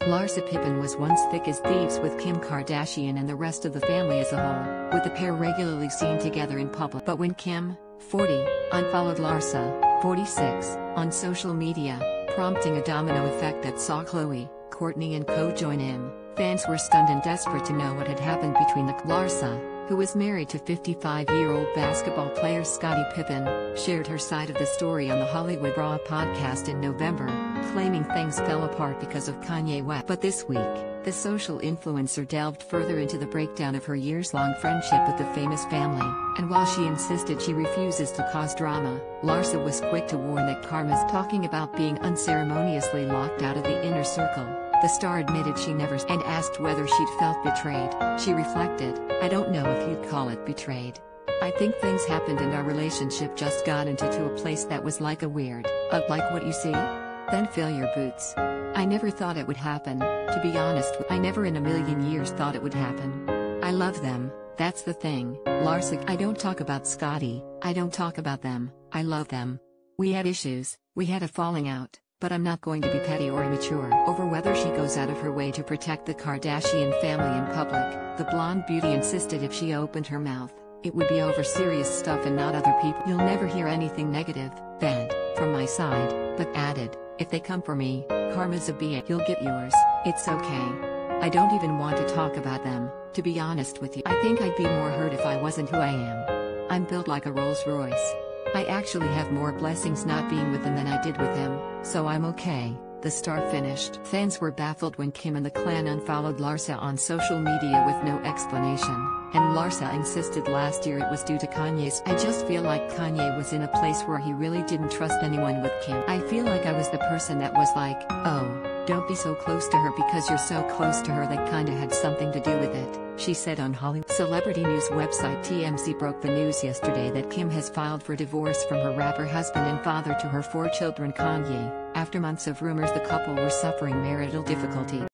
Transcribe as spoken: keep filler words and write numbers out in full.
Larsa Pippen was once thick as thieves with Kim Kardashian and the rest of the family as a whole, with the pair regularly seen together in public. But when Kim, forty, unfollowed Larsa, forty-six, on social media, prompting a domino effect that saw Khloe, Kourtney and co join in, fans were stunned and desperate to know what had happened between the Larsa, who was married to fifty-five-year-old basketball player Scottie Pippen, shared her side of the story on the Hollywood Raw podcast in November, claiming things fell apart because of Kanye West. But this week, the social influencer delved further into the breakdown of her years-long friendship with the famous family, and while she insisted she refuses to cause drama, Larsa was quick to warn that karma's talking about being unceremoniously locked out of the inner circle. The star admitted she never and asked whether she'd felt betrayed. She reflected, "I don't know if you'd call it betrayed. I think things happened and our relationship just got into to a place that was like a weird, uh, like what you see? Then fill your boots. I never thought it would happen, to be honest. I never in a million years thought it would happen. I love them, that's the thing, Larsa. I don't talk about Scottie, I don't talk about them, I love them. We had issues, we had a falling out. But I'm not going to be petty or immature over whether she goes out of her way to protect the Kardashian family in public." The blonde beauty insisted if she opened her mouth, it would be over serious stuff and not other people. "You'll never hear anything negative, bad, from my side," but added, "If they come for me, karma's a bitch. You'll get yours, it's okay. I don't even want to talk about them, to be honest with you. I think I'd be more hurt if I wasn't who I am. I'm built like a Rolls Royce. I actually have more blessings not being with them than I did with him, so I'm okay," the star finished. Fans were baffled when Kim and the clan unfollowed Larsa on social media with no explanation, and Larsa insisted last year it was due to Kanye's. "I just feel like Kanye was in a place where he really didn't trust anyone with Kim. I feel like I was the person that was like, oh, don't be so close to her because you're so close to her that kinda had something to do with it," she said on Hollywood. Celebrity news website T M Z broke the news yesterday that Kim has filed for divorce from her rapper husband and father to her four children Kanye, after months of rumors the couple were suffering marital difficulty.